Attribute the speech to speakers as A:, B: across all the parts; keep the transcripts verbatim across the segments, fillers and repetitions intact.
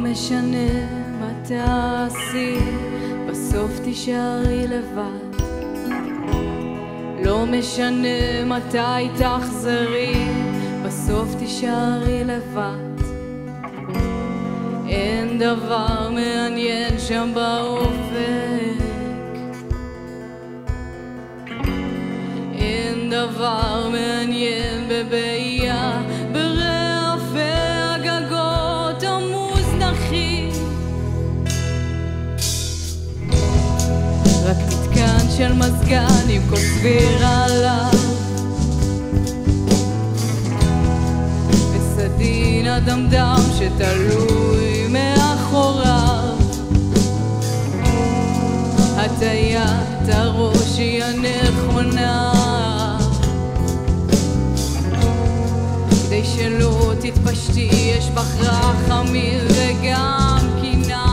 A: משנה מה תעשי, בסוף תישארי לבד. לא משנה מתי תחזרי, בסוף תישארי לבד. אין דבר מעניין שם באופק, אין דבר מעניין בבעיה, ברעפי הגגות המוזנחים. רק מתקן של מזגן עם כוסביר עליו, וסדין אדמדם שתלוי מאחוריו. הטיית הראש היא הנכונה, כדי שלא תתפשטי יש בך רחמים וגם קינה.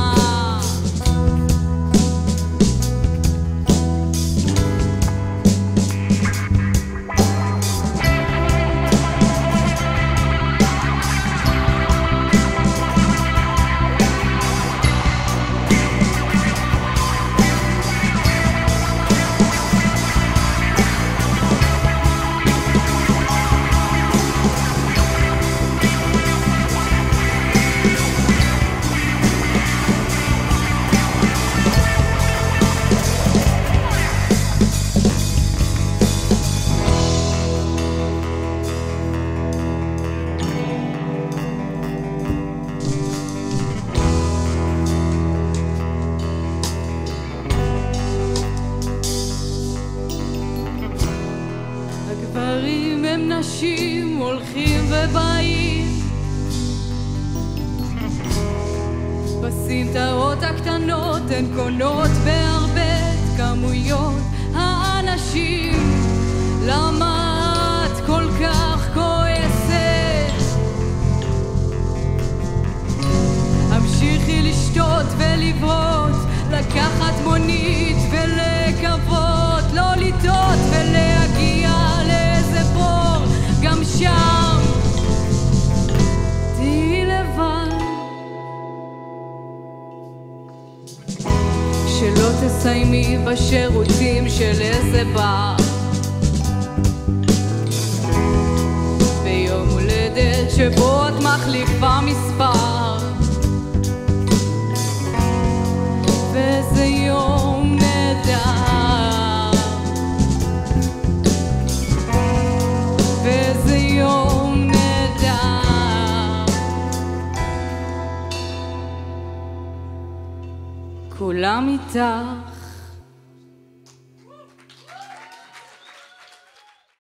A: הגברים הם נשים, הולכים ובאים בסמטאות הקטנות, הן קונות בהרבה כמויות האנשים. למה את כל כך כועסת? המשיכי לשתות ולברות, לקחת מונית ולקוות, לא לטעות ולהגיע לאיזה בור. גם שם תהי לבד, שלא תסיימי בשירותים של איזה בר, ביום הולדת שבו את מחליפה מספר. וזה יום נהדר, וזה יום נהדר. כולם איתך